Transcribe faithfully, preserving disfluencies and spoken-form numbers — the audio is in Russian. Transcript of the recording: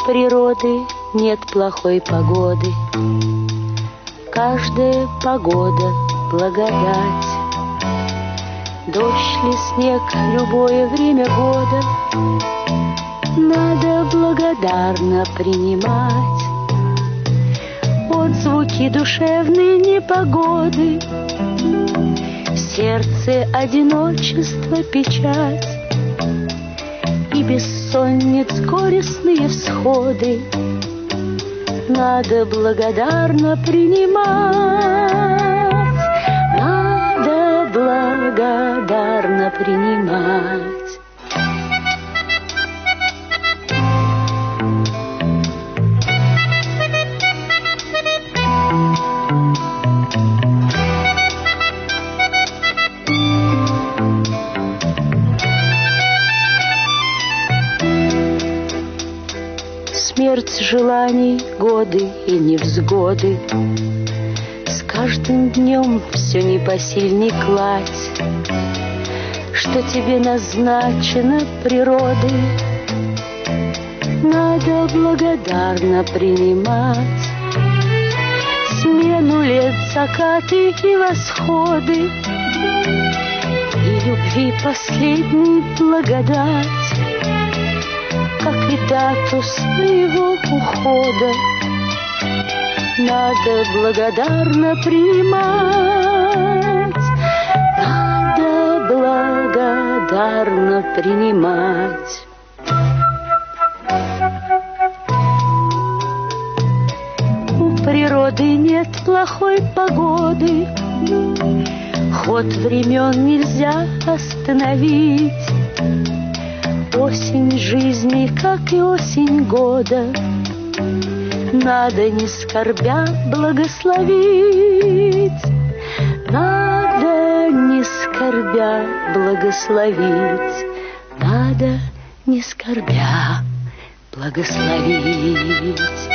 природы нет плохой погоды. Каждая погода — благодать. Дождь ли, снег, любое время года надо благодарно принимать. Отзвуки душевной непогоды, в сердце одиночество, печать и бессонниц горестные всходы надо благодарно принимать. Надо благодарно принимать. Смерть желаний, годы и невзгоды, с каждым днем все непосильней кладь, что тебе назначено природой, надо благодарно принимать. Смену лет, закаты и восходы, и любви последней благодать, как и дату своего ухода надо благодарно принимать. Надо благодарно принимать. У природы нет плохой погоды, ход времен нельзя остановить. Осень жизни, как и осень года, надо не скорбя благословить. Надо не скорбя благословить. Надо не скорбя благословить.